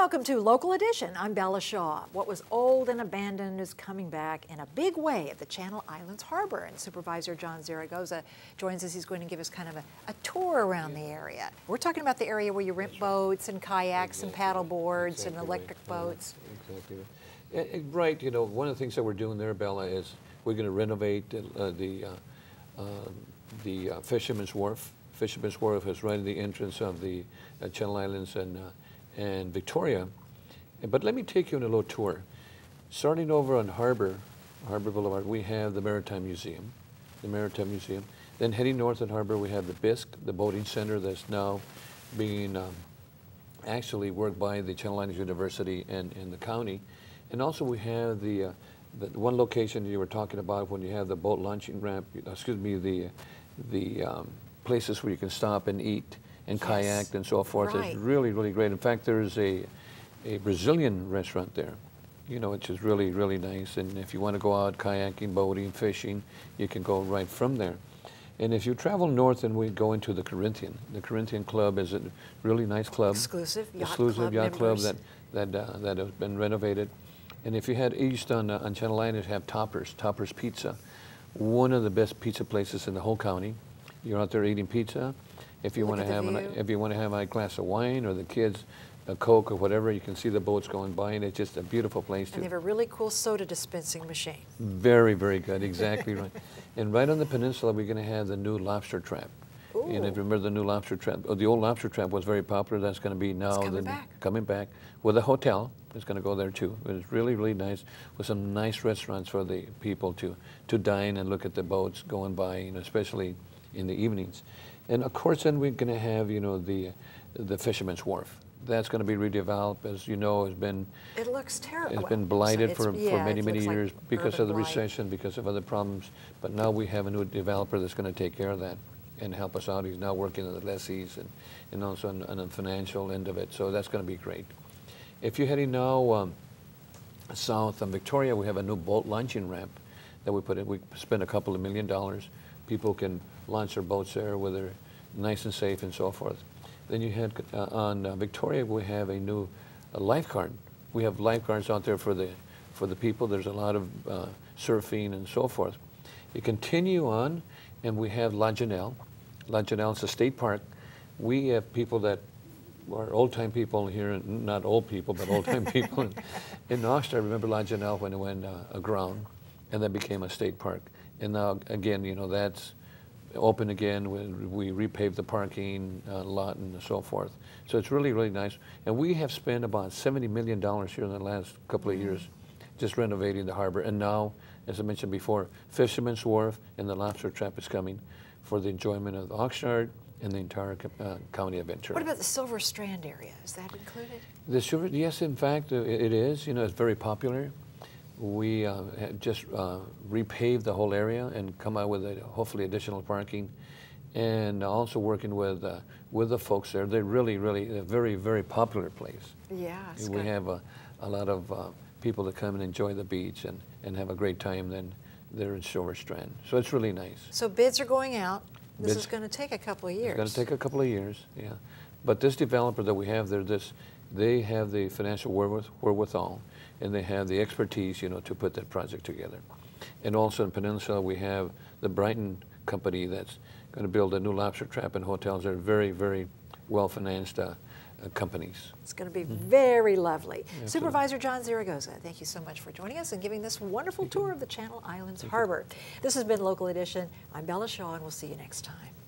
Welcome to Local Edition. I'm Bella Shaw. What was old and abandoned is coming back in a big way at the Channel Islands Harbor. And Supervisor John Zaragoza joins us. He's going to give us kind of a tour around the area. We're talking about the area where you rent boats and kayaks and paddle boards and electric boats. Exactly. Right. You know, one of the things that we're doing there, Bella, is we're going to renovate the Fisherman's Wharf. Fisherman's Wharf is right at the entrance of the Channel Islands and Victoria. But let me take you on a little tour. Starting over on Harbor Boulevard, we have the Maritime Museum. Then heading north at Harbor, we have the BISC, the boating center that's now being actually worked by the Channel Islands University and the county. And also we have the one location you were talking about when you have the boat launching ramp, the places where you can stop and eat and kayak and so forth. Right. It's really, really great. In fact, there's a Brazilian restaurant there, you know, which is really, really nice. And if you want to go out kayaking, boating, fishing, you can go right from there. And if you travel north and we go into the Corinthian Club is a really nice club. Exclusive yacht club that has been renovated. And if you head east on Channel Islands, you have Topper's Pizza, one of the best pizza places in the whole county. You're out there eating pizza. If you want to have a glass of wine or the kids a Coke or whatever, you can see the boats going by, and it's just a beautiful place. And they have a really cool soda dispensing machine. Very, very good. Exactly right. And right on the peninsula, we're going to have the new lobster trap. Ooh. And if you remember the new lobster trap, the old lobster trap was very popular. That's going to be now coming back with a hotel. It's going to go there too. It's really, really nice with some nice restaurants for the people to dine and look at the boats going by, you know, especially in the evenings. And of course, then we're going to have, you know, the Fisherman's Wharf. That's going to be redeveloped, as you know, it looks terrible. It's been blighted for many, many years because of the recession, because of other problems. But now we have a new developer that's going to take care of that and help us out. He's now working on the lessees and also on the financial end of it. So that's going to be great. If you're heading now south on Victoria, we have a new boat launching ramp that we put in. We spent a couple of $1 million. People can launch their boats there where they're nice and safe and so forth. Then you head on Victoria, we have a new lifeguard. We have lifeguards out there for the people. There's a lot of surfing and so forth. You continue on, and we have La Janelle. La Janelle is a state park. We have people that are old-time people here, not old people, but old-time people. In Austria, I remember La Janelle when it went aground, and that became a state park. And now, again, you know, that's open again. We repaved the parking lot and so forth. So it's really, really nice. And we have spent about $70 million here in the last couple of years just renovating the harbor. And now, as I mentioned before, Fisherman's Wharf and the lobster trap is coming for the enjoyment of Oxnard and the entire county of Ventura. What about the Silver Strand area? Is that included? The Silver, yes, in fact, it is. You know, it's very popular. We just repaved the whole area and come out with hopefully additional parking, and also working with the folks there. They're really, really a very, very popular place. Yeah, we have a lot of people that come and enjoy the beach and have a great time then there in Silver Strand. So it's really nice. So bids are going out. This is going to take a couple of years. It's going to take a couple of years, yeah. But this developer that we have there, they have the financial wherewithal, and they have the expertise, you know, to put that project together. And also in Peninsula, we have the Brighton company that's going to build a new lobster trap and hotels. They're very, very well-financed companies. It's going to be very lovely. Absolutely. Supervisor John Zaragoza, thank you so much for joining us and giving this wonderful tour of the Channel Islands Harbor. This has been Local Edition. I'm Bella Shaw, and we'll see you next time.